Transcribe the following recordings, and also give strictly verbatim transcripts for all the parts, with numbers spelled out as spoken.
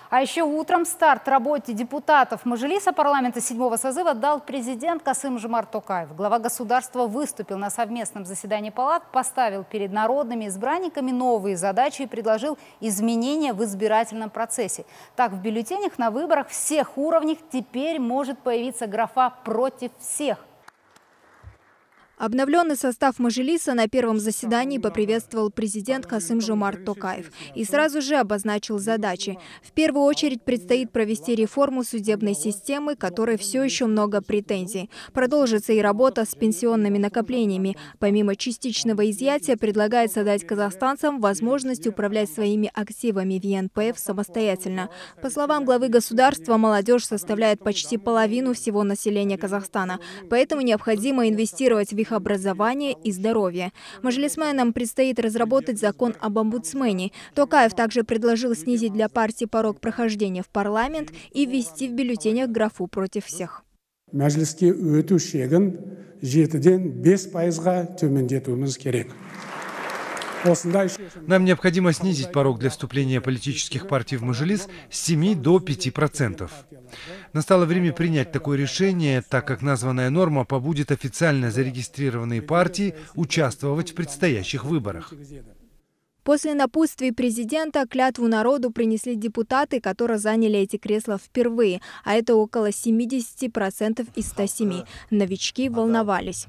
А еще утром старт работе депутатов Мажилиса парламента седьмого созыва дал президент Касым-Жомарт Токаев. Глава государства выступил на совместном заседании палат, поставил перед народными избранниками новые задачи и предложил изменения в избирательном процессе. Так, в бюллетенях на выборах всех уровней теперь может появиться графа «против всех». Обновленный состав Мажилиса на первом заседании поприветствовал президент Касым-Жомарт Токаев и сразу же обозначил задачи. В первую очередь предстоит провести реформу судебной системы, которой все еще много претензий. Продолжится и работа с пенсионными накоплениями. Помимо частичного изъятия, предлагается дать казахстанцам возможность управлять своими активами в Е Н П Ф самостоятельно. По словам главы государства, молодежь составляет почти половину всего населения Казахстана, поэтому необходимо инвестировать в их образование и здоровье. Мажилисменам предстоит разработать закон об омбудсмене. Токаев также предложил снизить для партии порог прохождения в парламент и ввести в бюллетенях графу «против всех». Мәжіліске өту шегін жетіден бес пайызға төмендетуіміз керек. Нам необходимо снизить порог для вступления политических партий в Мажилис с семи до пяти процентов. Настало время принять такое решение, так как названная норма побудит официально зарегистрированные партии участвовать в предстоящих выборах. После напутствий президента клятву народу принесли депутаты, которые заняли эти кресла впервые, а это около семидесяти процентов из ста семи. Новички волновались.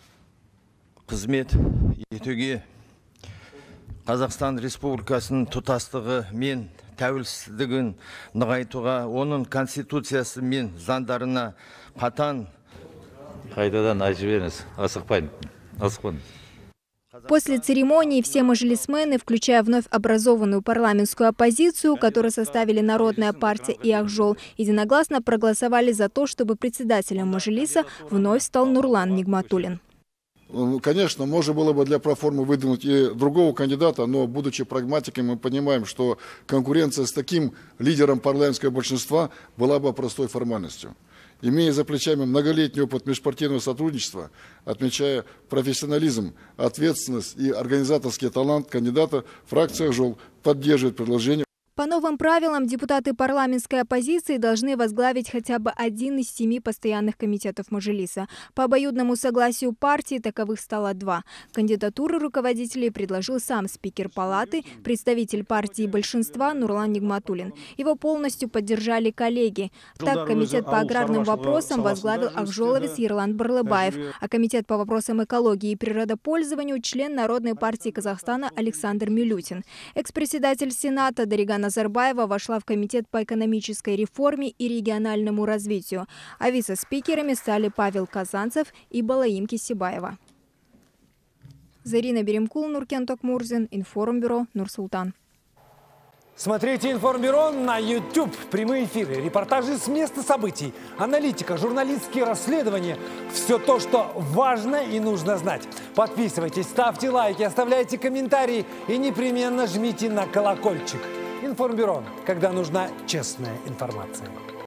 Қазақстан Республикасының тұтастығы мен тәуелсіздігін нығайтуға, оның конституциясы мен заңдарына қатаң. Қайтадан айтып беріңіз, асықпайын, асықпайын. После церемонии все мажилисмены, включая вновь образованную парламентскую оппозицию, которую составили Народная партия и Акжол, единогласно проголосовали за то, чтобы председателем Мажилиса вновь стал Нурлан Нигматуллин. Конечно, можно было бы для проформы выдвинуть и другого кандидата, но, будучи прагматиками, мы понимаем, что конкуренция с таким лидером парламентского большинства была бы простой формальностью. Имея за плечами многолетний опыт межпартийного сотрудничества, отмечая профессионализм, ответственность и организаторский талант кандидата, фракция «Акжол» поддерживает предложение. По новым правилам депутаты парламентской оппозиции должны возглавить хотя бы один из семи постоянных комитетов Мажилиса. По обоюдному согласию партии таковых стало два. Кандидатуру руководителей предложил сам спикер палаты, представитель партии большинства Нурлан Нигматуллин. Его полностью поддержали коллеги. Так, комитет по аграрным вопросам возглавил акжоловец Ерлан Барлыбаев, а комитет по вопросам экологии и природопользованию член Народной партии Казахстана Александр Милютин. Экс-председатель Сената Дарига Назарбаева вошла в комитет по экономической реформе и региональному развитию, а вице-спикерами стали Павел Казанцев и Балаим Кисибаева. Зарина Беремкул, Нуркен Токмурзин, Информбюро, Нур-Султан. Смотрите Информбюро на YouTube. Прямые эфиры, репортажи с места событий, аналитика, журналистские расследования. Все то, что важно и нужно знать. Подписывайтесь, ставьте лайки, оставляйте комментарии и непременно жмите на колокольчик. Информбюро, когда нужна честная информация.